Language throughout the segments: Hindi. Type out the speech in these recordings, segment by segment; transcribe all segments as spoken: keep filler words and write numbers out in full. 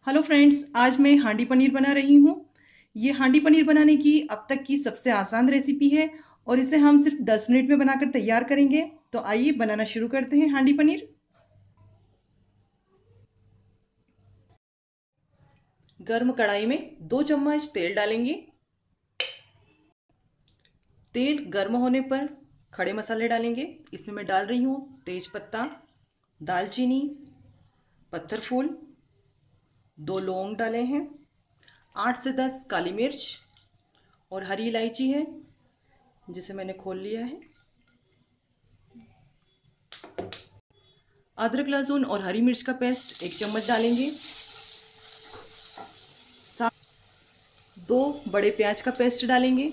हेलो फ्रेंड्स, आज मैं हांडी पनीर बना रही हूँ। ये हांडी पनीर बनाने की अब तक की सबसे आसान रेसिपी है और इसे हम सिर्फ दस मिनट में बनाकर तैयार करेंगे। तो आइए बनाना शुरू करते हैं हांडी पनीर। गर्म कढ़ाई में दो चम्मच तेल डालेंगे। तेल गर्म होने पर खड़े मसाले डालेंगे। इसमें मैं डाल रही हूँ तेज पत्ता, दालचीनी, पत्थर फूल, दो लौंग डाले हैं, आठ से दस काली मिर्च और हरी इलायची है जिसे मैंने खोल लिया है। अदरक, लहसुन और हरी मिर्च का पेस्ट एक चम्मच डालेंगे। दो बड़े प्याज का पेस्ट डालेंगे।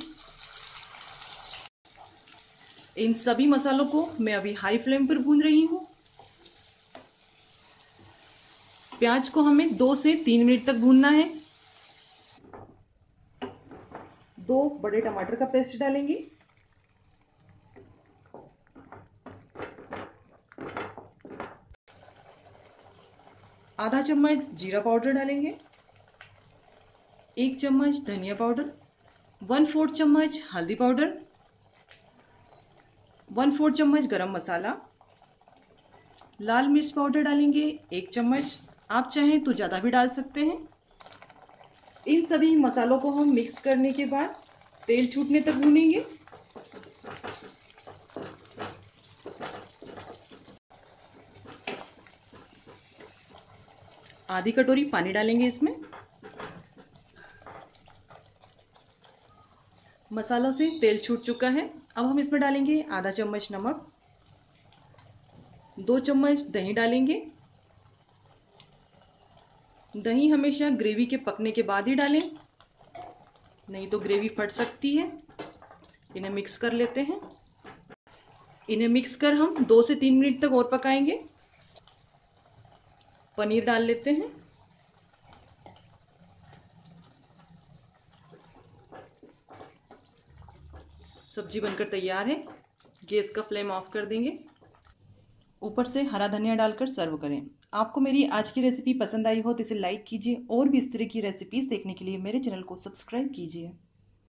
इन सभी मसालों को मैं अभी हाई फ्लेम पर भून रही हूँ। प्याज को हमें दो से तीन मिनट तक भूनना है। दो बड़े टमाटर का पेस्ट डालेंगे। आधा चम्मच जीरा पाउडर डालेंगे। एक चम्मच धनिया पाउडर, वन फोर्थ चम्मच हल्दी पाउडर, वन फोर्थ चम्मच गरम मसाला, लाल मिर्च पाउडर डालेंगे एक चम्मच। आप चाहें तो ज़्यादा भी डाल सकते हैं। इन सभी मसालों को हम मिक्स करने के बाद तेल छूटने तक भूनेंगे। आधी कटोरी पानी डालेंगे इसमें। मसालों से तेल छूट चुका है। अब हम इसमें डालेंगे आधा चम्मच नमक, दो चम्मच दही डालेंगे। दही हमेशा ग्रेवी के पकने के बाद ही डालें, नहीं तो ग्रेवी फट सकती है। इन्हें मिक्स कर लेते हैं। इन्हें मिक्स कर हम दो से तीन मिनट तक और पकाएंगे। पनीर डाल लेते हैं। सब्जी बनकर तैयार है। गैस का फ्लेम ऑफ कर देंगे। ऊपर से हरा धनिया डालकर सर्व करें। आपको मेरी आज की रेसिपी पसंद आई हो तो इसे लाइक कीजिए और भी इस तरह की रेसिपीज़ देखने के लिए मेरे चैनल को सब्सक्राइब कीजिए।